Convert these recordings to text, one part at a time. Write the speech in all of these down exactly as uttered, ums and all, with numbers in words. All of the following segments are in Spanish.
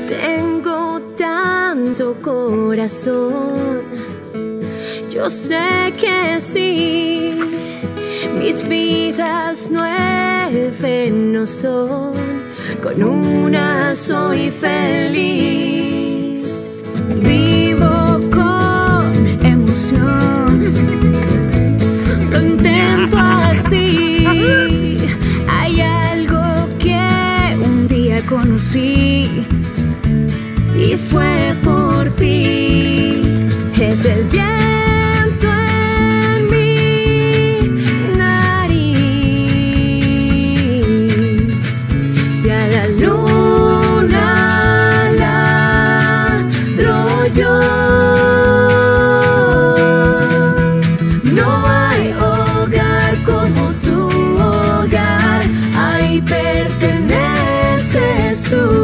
Tengo tanto corazón, yo sé que sí. Mis vidas nueve no son, con una soy feliz. Vivo con emoción, lo intento así. Hay algo que un día conocí y fue por ti. Es el viento en mi nariz. Si a la luna ladro yo, no hay hogar como tu hogar. Ahí perteneces tú.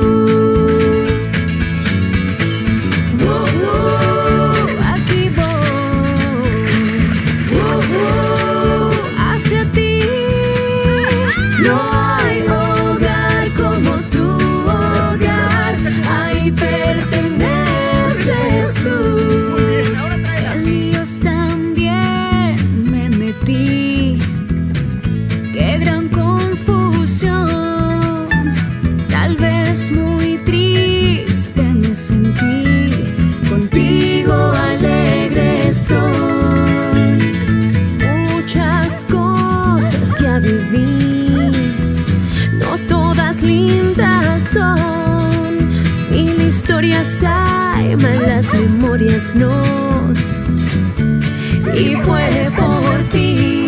No hay hogar como tu hogar, ahí perteneces tú. En líos también me metí, qué gran confusión. Tal vez muy triste me sentí, contigo alegre estoy. Muchas cosas ya viví, lindas son, mil historias hay, malas memorias no, y fue por ti.